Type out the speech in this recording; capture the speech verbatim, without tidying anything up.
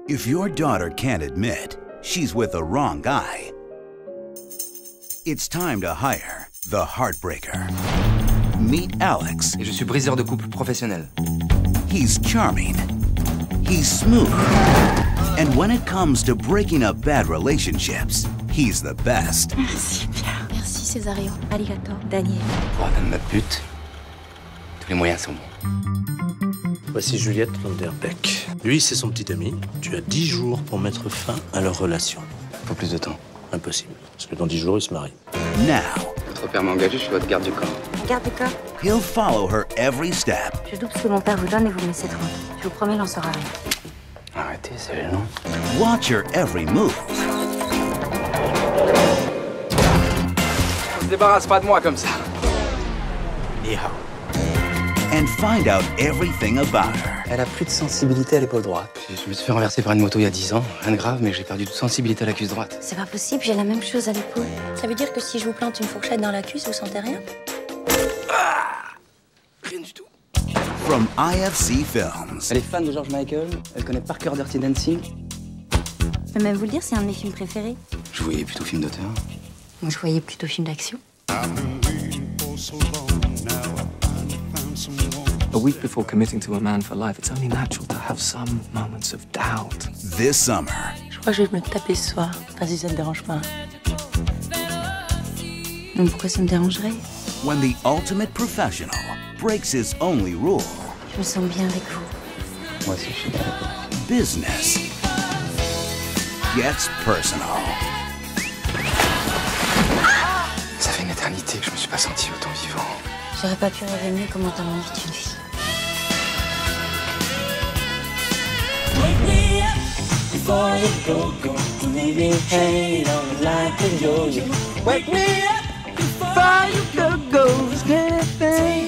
If your daughter can't admit she's with the wrong guy, it's time to hire the heartbreaker. Meet Alex. Et je suis briseur de couple professionnel. He's charming. He's smooth. And when it comes to breaking up bad relationships, he's the best. Merci, Pierre. Merci, Césario. Arigato, Daniel. Pour atteindre notre but, tous les moyens sont bons. Voici Juliette Van Der Beek. Lui, c'est son petit ami. Tu as dix jours pour mettre fin à leur relation. Faut plus de temps. Impossible, parce que dans dix jours, ils se marient. Now, Votre père m'a engagé, je suis votre garde du corps. Garde du corps. he'll follow her every step. Je double ce que mon père vous donne et vous me laissez tranquille. Je vous promets, il n'en sera rien. Arrêtez, c'est gênant. Watch her every move. On se débarrasse pas de moi comme ça. Yeehaw. And find out everything about her. Elle a plus de sensibilité à l'épaule droite. Je me suis fait renverser par une moto il y a dix ans. Rien de grave, mais j'ai perdu toute sensibilité à la cuisse droite. C'est pas possible, j'ai la même chose à l'épaule. Ça veut dire que si je vous plante une fourchette dans la cuisse, vous sentez rien? Rien du tout. From I F C Films. Elle est fan de George Michael. Elle connaît par cœur Dirty Dancing. Je peux même vous le dire, c'est un de mes films préférés. Je voyais plutôt film d'auteur. Moi, je voyais plutôt film d'action. A week before committing to a man for life, it's only natural to have some moments of doubt. This summer, Je crois que je vais me le taper ce soir. Enfin, si ça te dérange pas. Donc pourquoi ça me dérangerait? when the ultimate professional breaks his only rule. Je me sens bien avec vous. Moi aussi, je suis bien avec vous. Business gets personal. Ça fait une éternité que je me suis pas senti autant vivant. J'aurais pas pu rêver mieux comment t'as invité une fille. Wake me up before you go, go. Leave me hanging on like a yo-yo. Wake me up before you go, go. Anything